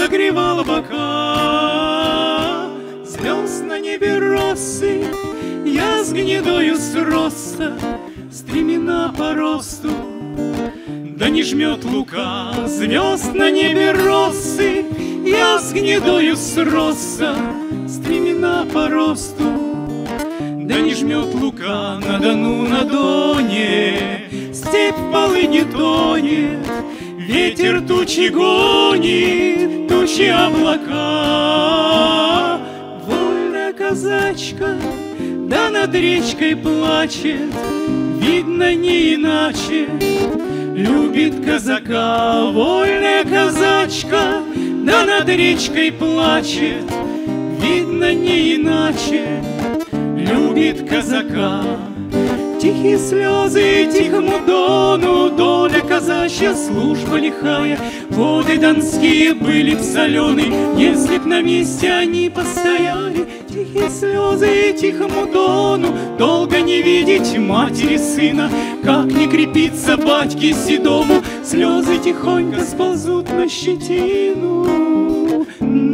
согревал бока. Звезд на небе росы, я с гнедою сросся, стремена по росту, да не жмет лука. Звезд на небе росы, я с гнедою сросся, стремена по росту, да не жмет лука. На Дону, на Доне степь в полыни тонет, ветер тучи гонит, тучи облака. Вольная казачка, да над речкой плачет, видно не иначе, любит казака. Вольная казачка, да над речкой плачет, видно не иначе, любит казака. Тихие слезы тихому Дону, доля казачья, служба лихая. Воды донские были б солены, если б на месте они постояли. Тихие слезы тихому Дону, долго не видеть матери сына. Как не крепится батьке седому, слезы тихонько сползут на щетину.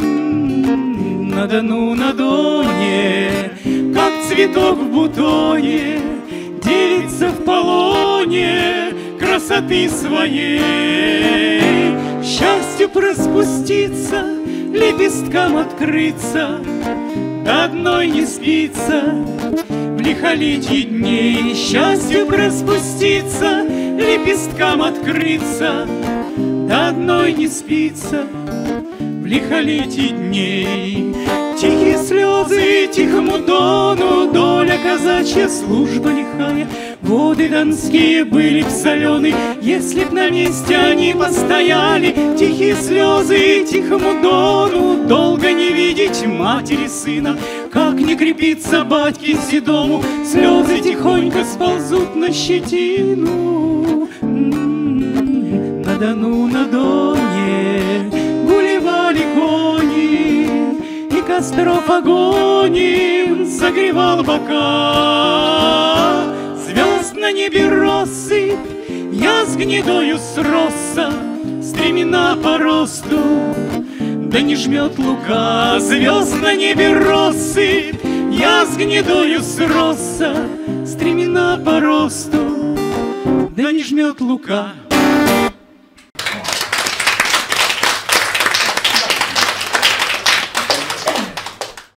На Дону, на Доне, как цветок в бутоне, делится в полоне красоты своей. Счастью проспуститься, лепесткам открыться, до одной не спится в лихолетье дней. Счастью проспуститься, лепесткам открыться, до одной не спится в лихолетье дней. Тихие слезы тихому Дону, доля казачья, служба лихая. Воды донские были б солены, если б на месте они постояли. Тихие слезы тихому Дону, долго не видеть матери сына. Как не крепится батьке седому, слезы тихонько сползут на щетину. На Дону, на Доне гулевали кони, и костров огонь согревал бока. Звезд на небе россыпь, я с гнедою сросся, стремена по росту, да не жмет лука. Звезд на небе россыпь, я с гнедою сросся, стремена по росту, да не жмет лука.